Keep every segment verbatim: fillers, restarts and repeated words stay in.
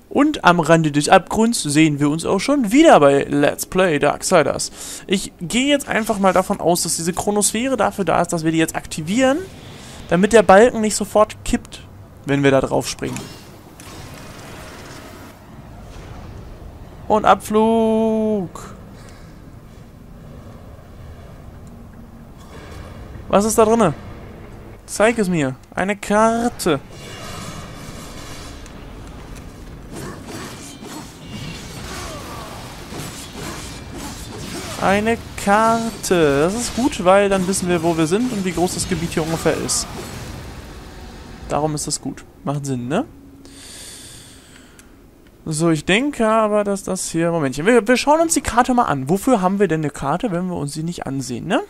Und am Rande des Abgrunds sehen wir uns auch schon wieder bei Let's Play Darksiders. Ich gehe jetzt einfach mal davon aus, dass diese Chronosphäre dafür da ist, dass wir die jetzt aktivieren, damit der Balken nicht sofort kippt, wenn wir da drauf springen. Und Abflug. Was ist da drinne? Zeig es mir. Eine Karte. Eine Karte. Das ist gut, weil dann wissen wir, wo wir sind und wie groß das Gebiet hier ungefähr ist. Darum ist das gut. Macht Sinn, ne? So, ich denke aber, dass das hier... Momentchen. Wir, wir schauen uns die Karte mal an. Wofür haben wir denn eine Karte, wenn wir uns sie nicht ansehen, ne?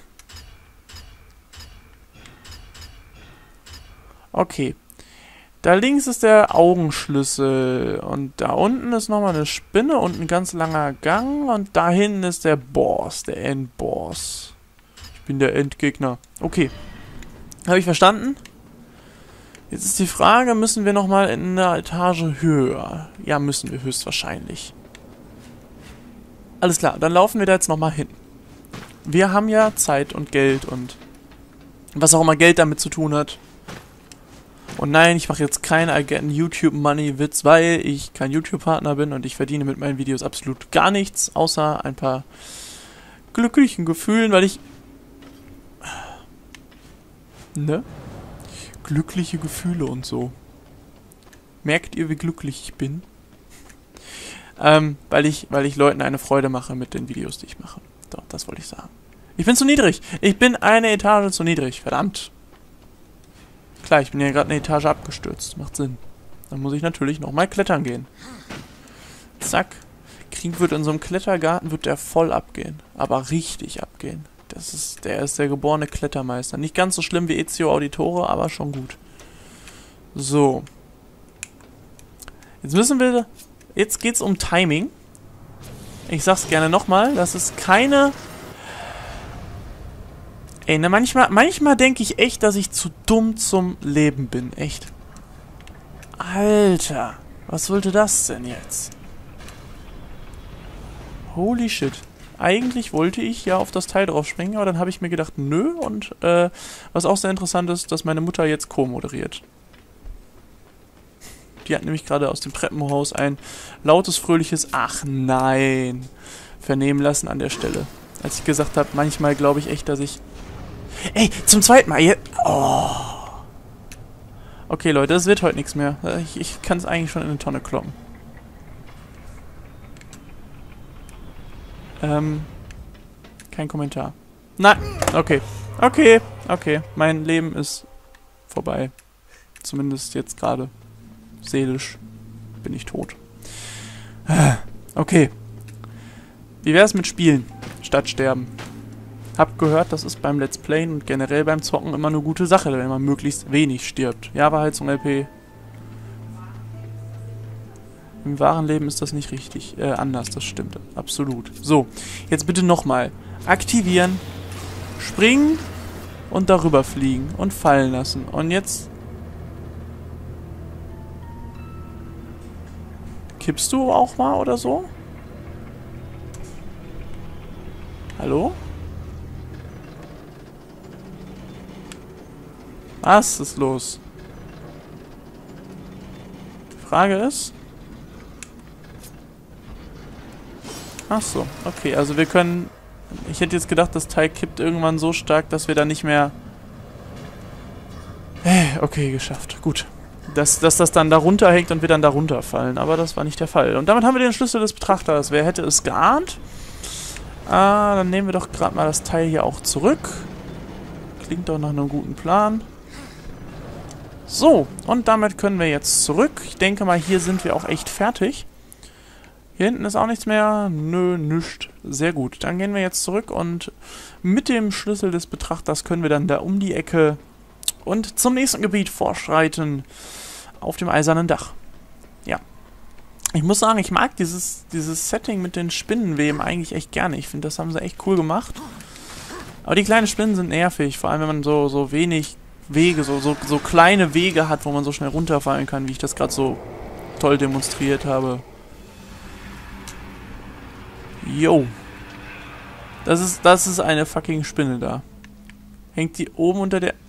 Okay. Da links ist der Augenschlüssel. Und da unten ist nochmal eine Spinne und ein ganz langer Gang. Und da hinten ist der Boss, der Endboss. Ich bin der Endgegner. Okay. Habe ich verstanden? Jetzt ist die Frage, müssen wir nochmal in eine Etage höher? Ja, müssen wir höchstwahrscheinlich. Alles klar, dann laufen wir da jetzt nochmal hin. Wir haben ja Zeit und Geld und was auch immer Geld damit zu tun hat. Und nein, ich mache jetzt keinen I get YouTube Money Witz, weil ich kein YouTube-Partner bin und ich verdiene mit meinen Videos absolut gar nichts, außer ein paar glücklichen Gefühlen, weil ich... Ne? Glückliche Gefühle und so. Merkt ihr, wie glücklich ich bin? Ähm, weil ich, weil ich Leuten eine Freude mache mit den Videos, die ich mache. Doch, das wollte ich sagen. Ich bin zu niedrig. Ich bin eine Etage zu niedrig. Verdammt. Klar, ich bin ja gerade eine Etage abgestürzt. Macht Sinn. Dann muss ich natürlich nochmal klettern gehen. Zack. Krieg wird in so einem Klettergarten, wird der voll abgehen. Aber richtig abgehen. Das ist, der ist der geborene Klettermeister. Nicht ganz so schlimm wie Ezio Auditore, aber schon gut. So. Jetzt müssen wir... Jetzt geht's um Timing. Ich sag's gerne nochmal. Das ist keine... Ey, ne, manchmal, manchmal denke ich echt, dass ich zu dumm zum Leben bin. Echt. Alter. Was wollte das denn jetzt? Holy shit. Eigentlich wollte ich ja auf das Teil drauf springen, aber dann habe ich mir gedacht, nö. Und äh, was auch sehr interessant ist, dass meine Mutter jetzt co-moderiert. Die hat nämlich gerade aus dem Treppenhaus ein lautes, fröhliches Ach nein vernehmen lassen an der Stelle. Als ich gesagt habe, manchmal glaube ich echt, dass ich... Ey, zum zweiten Mal. Hier. Oh. Okay, Leute, das wird heute nichts mehr. Ich, ich kann es eigentlich schon in eine Tonne kloppen. Ähm, kein Kommentar. Nein, okay. Okay, okay. Mein Leben ist vorbei. Zumindest jetzt gerade. Seelisch bin ich tot. Okay. Wie wär's mit Spielen statt Sterben? Hab gehört, das ist beim Let's Playen und generell beim Zocken immer eine gute Sache, wenn man möglichst wenig stirbt. Java-Heizung L P. Im wahren Leben ist das nicht richtig, äh, anders, das stimmt, absolut. So, jetzt bitte nochmal. Aktivieren, springen und darüber fliegen und fallen lassen. Und jetzt... Kippst du auch mal oder so? Hallo? Was ist los? Die Frage ist... Ach so, okay, also wir können... Ich hätte jetzt gedacht, das Teil kippt irgendwann so stark, dass wir da nicht mehr... Okay, geschafft. Gut. Dass, dass das dann da runterhängt und wir dann da runterfallen. Aber das war nicht der Fall. Und damit haben wir den Schlüssel des Betrachters. Wer hätte es geahnt? Ah, dann nehmen wir doch gerade mal das Teil hier auch zurück. Klingt doch nach einem guten Plan. So, und damit können wir jetzt zurück. Ich denke mal, hier sind wir auch echt fertig. Hier hinten ist auch nichts mehr. Nö, nichts. Sehr gut. Dann gehen wir jetzt zurück und mit dem Schlüssel des Betrachters können wir dann da um die Ecke und zum nächsten Gebiet vorschreiten. Auf dem eisernen Dach. Ja. Ich muss sagen, ich mag dieses, dieses Setting mit den Spinnenweben eigentlich echt gerne. Ich finde, das haben sie echt cool gemacht. Aber die kleinen Spinnen sind nervig. Vor allem, wenn man so, so wenig Wege, so, so, so kleine Wege hat, wo man so schnell runterfallen kann, wie ich das gerade so toll demonstriert habe. Yo. Das ist, das ist eine fucking Spinne da. Hängt die oben unter der...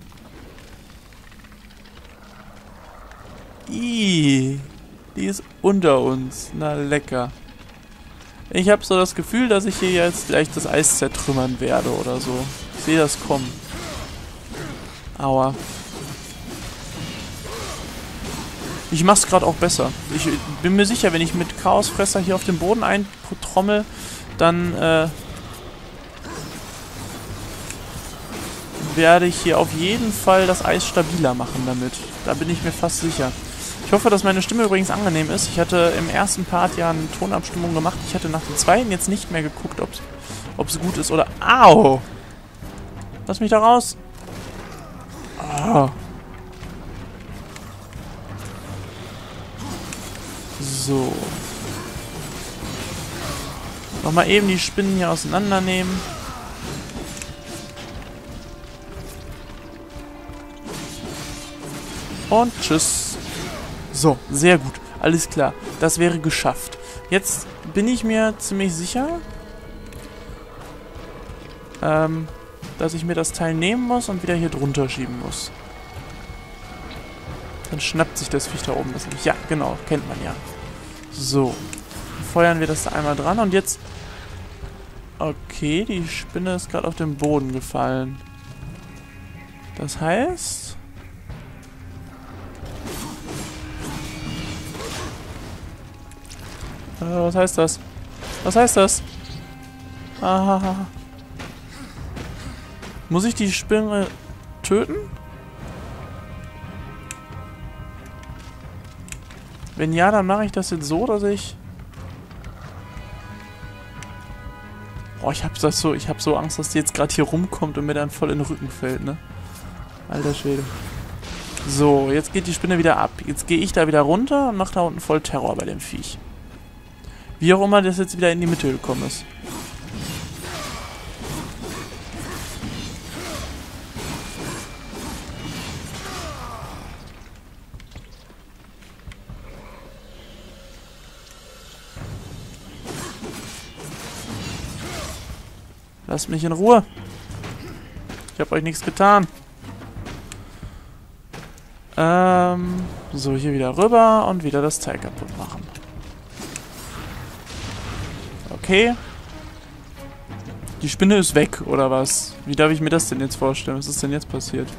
Ih, die ist unter uns. Na lecker. Ich habe so das Gefühl, dass ich hier jetzt gleich das Eis zertrümmern werde oder so. Ich sehe das kommen. Aua. Ich mach's gerade auch besser. Ich bin mir sicher, wenn ich mit Chaosfresser hier auf den Boden eintrommel, dann äh, werde ich hier auf jeden Fall das Eis stabiler machen damit. Da bin ich mir fast sicher. Ich hoffe, dass meine Stimme übrigens angenehm ist. Ich hatte im ersten Part ja eine Tonabstimmung gemacht. Ich hatte nach dem zweiten jetzt nicht mehr geguckt, ob es gut ist oder... Au! Lass mich da raus! Ah. So. Nochmal eben die Spinnen hier auseinandernehmen. Und tschüss. So, sehr gut. Alles klar. Das wäre geschafft. Jetzt bin ich mir ziemlich sicher, ähm, dass ich mir das Teil nehmen muss und wieder hier drunter schieben muss. Dann schnappt sich das Viech da oben das nicht. Ja, genau. Kennt man ja. So. Feuern wir das da einmal dran und jetzt... Okay, die Spinne ist gerade auf den Boden gefallen. Das heißt... Äh, was heißt das? Was heißt das? Ah. Muss ich die Spinne töten? Wenn ja, dann mache ich das jetzt so, dass ich... Oh, ich hab das so, ich hab so Angst, dass die jetzt gerade hier rumkommt und mir dann voll in den Rücken fällt, ne? Alter Schwede. So, jetzt geht die Spinne wieder ab. Jetzt gehe ich da wieder runter und mache da unten voll Terror bei dem Viech. Wie auch immer das jetzt wieder in die Mitte gekommen ist. Lasst mich in Ruhe. Ich habe euch nichts getan. Ähm, so, hier wieder rüber und wieder das Teil kaputt machen. Okay. Die Spinne ist weg, oder was? Wie darf ich mir das denn jetzt vorstellen? Was ist denn jetzt passiert?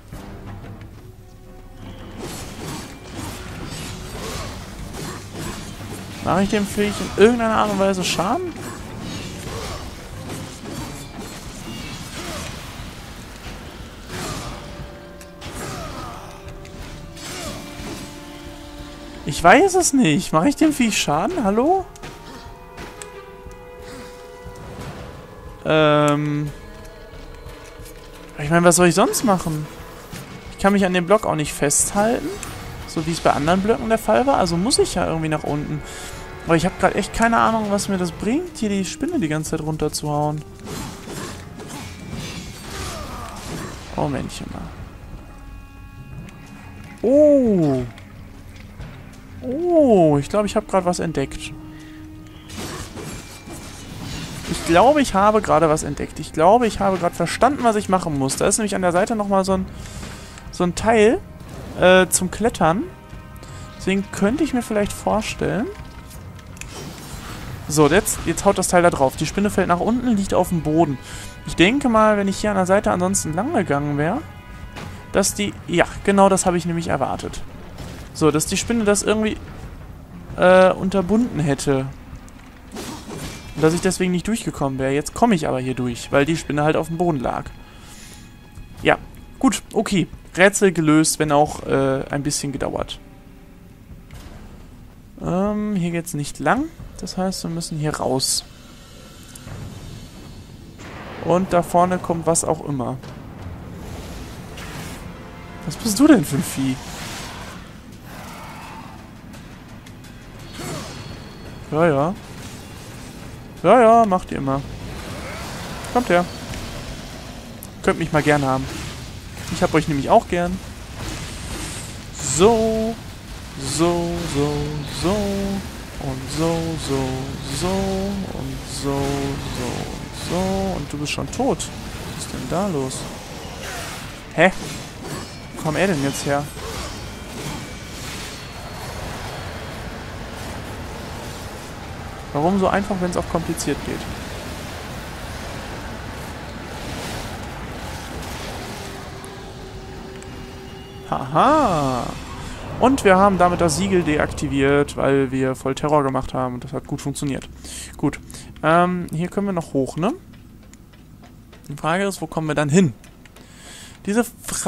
Mache ich dem Viech in irgendeiner Art und Weise Schaden? Ich weiß es nicht. Mache ich dem Viech Schaden? Hallo? Ähm... Ich meine, was soll ich sonst machen? Ich kann mich an dem Block auch nicht festhalten. So wie es bei anderen Blöcken der Fall war. Also muss ich ja irgendwie nach unten. Aber ich habe gerade echt keine Ahnung, was mir das bringt, hier die Spinne die ganze Zeit runterzuhauen. Oh, Männchen mal. Oh. Oh, ich glaube, ich habe gerade was entdeckt. Ich glaube, ich habe gerade was entdeckt. Ich glaube, ich habe gerade verstanden, was ich machen muss. Da ist nämlich an der Seite nochmal so ein, so ein Teil äh, zum Klettern. Deswegen könnte ich mir vielleicht vorstellen... So, jetzt, jetzt haut das Teil da drauf. Die Spinne fällt nach unten, liegt auf dem Boden. Ich denke mal, wenn ich hier an der Seite ansonsten lang gegangen wäre, dass die... Ja, genau das habe ich nämlich erwartet. So, dass die Spinne das irgendwie äh, unterbunden hätte. Und dass ich deswegen nicht durchgekommen wäre. Jetzt komme ich aber hier durch, weil die Spinne halt auf dem Boden lag. Ja, gut, okay. Rätsel gelöst, wenn auch äh, ein bisschen gedauert. Ähm, hier geht's nicht lang. Das heißt, wir müssen hier raus. Und da vorne kommt was auch immer. Was bist du denn für ein Vieh? Ja, ja. Ja, ja, macht ihr immer. Kommt her. Könnt mich mal gern haben. Ich hab euch nämlich auch gern. So. So, so, so. Und so, so, so. Und so, so, so. Und du bist schon tot. Was ist denn da los? Hä? Wo kam er denn jetzt her? Warum so einfach, wenn es auch kompliziert geht? Haha! Und wir haben damit das Siegel deaktiviert, weil wir voll Terror gemacht haben. Und das hat gut funktioniert. Gut. Ähm, hier können wir noch hoch, ne? Die Frage ist, wo kommen wir dann hin? Diese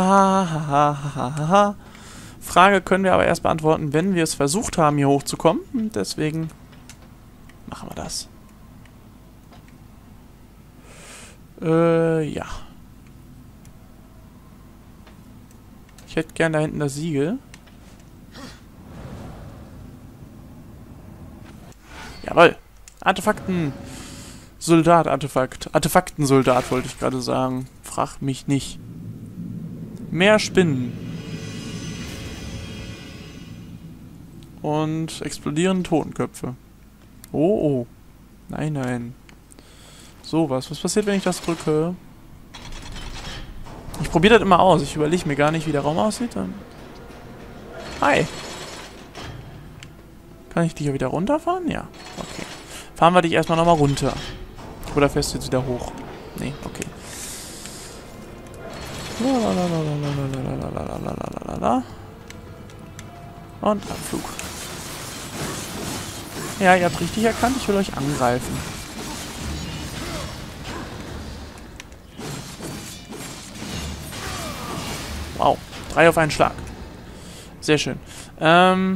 Fra Frage können wir aber erst beantworten, wenn wir es versucht haben, hier hochzukommen. Und deswegen machen wir das. Äh, ja. Ich hätte gern da hinten das Siegel. Jawohl. Artefakten. Soldat, Artefakt. Artefaktensoldat wollte ich gerade sagen. Frag mich nicht. Mehr Spinnen. Und explodierende Totenköpfe. Oh, oh. Nein, nein. So, was. Was passiert, wenn ich das drücke? Ich probiere das immer aus. Ich überlege mir gar nicht, wie der Raum aussieht. Dann Hi. Kann ich dich ja wieder runterfahren? Ja. Okay. Fahren wir dich erstmal nochmal runter. Oder fährst du jetzt wieder hoch? Nee, okay. Und Abflug. Ja, ihr habt richtig erkannt, ich will euch angreifen. Wow, drei auf einen Schlag. Sehr schön. Ähm...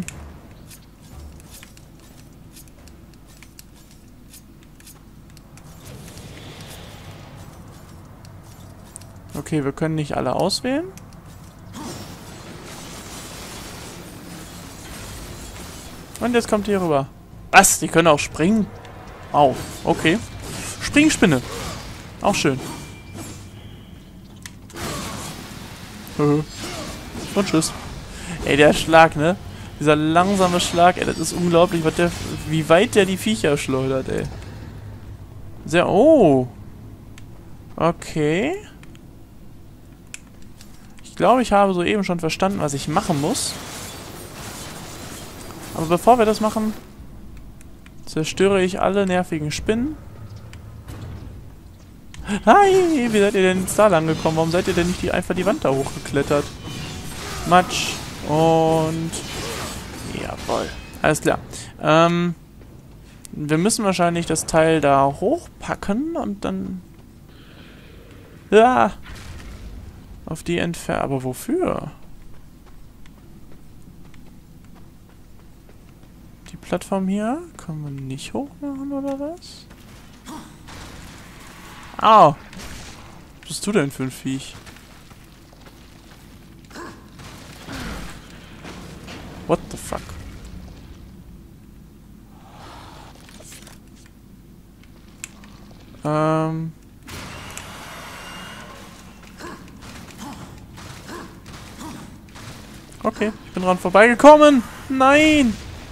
Okay, wir können nicht alle auswählen. Und jetzt kommt ihr rüber. Was? Die können auch springen? Au, okay. Springspinne. Auch schön. Und tschüss. Ey, der Schlag, ne? Dieser langsame Schlag, ey, das ist unglaublich, was der, wie weit der die Viecher schleudert, ey. Sehr, oh. Okay. Ich glaube, ich habe soeben schon verstanden, was ich machen muss. Aber bevor wir das machen, zerstöre ich alle nervigen Spinnen. Hi, wie seid ihr denn jetzt da lang gekommen? Warum seid ihr denn nicht die, einfach die Wand da hochgeklettert? Matsch und... Jawohl. Alles klar. Ähm, wir müssen wahrscheinlich das Teil da hochpacken und dann... Ja... Auf die Entfernung. Aber wofür? Die Plattform hier können wir nicht hochmachen, oder was? Au! Was bist du denn für ein Viech? What the fuck? Ähm... Okay, ich bin dran vorbeigekommen. Nein!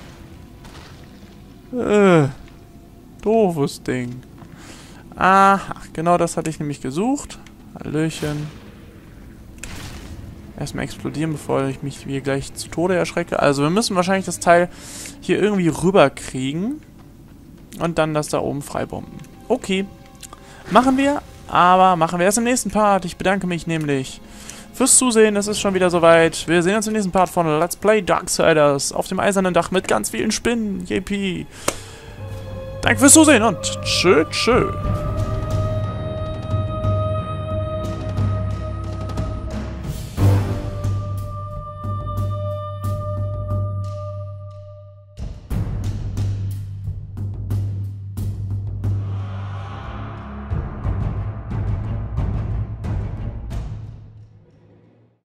Äh, doofes Ding. Aha, genau das hatte ich nämlich gesucht. Hallöchen. Erstmal explodieren, bevor ich mich hier gleich zu Tode erschrecke. Also wir müssen wahrscheinlich das Teil hier irgendwie rüberkriegen. Und dann das da oben freibomben. Okay. Machen wir, aber machen wir erst im nächsten Part. Ich bedanke mich nämlich fürs Zusehen. Es ist schon wieder soweit. Wir sehen uns im nächsten Part von Let's Play Darksiders auf dem eisernen Dach mit ganz vielen Spinnen. Yippie. Danke fürs Zusehen und tschö tschö.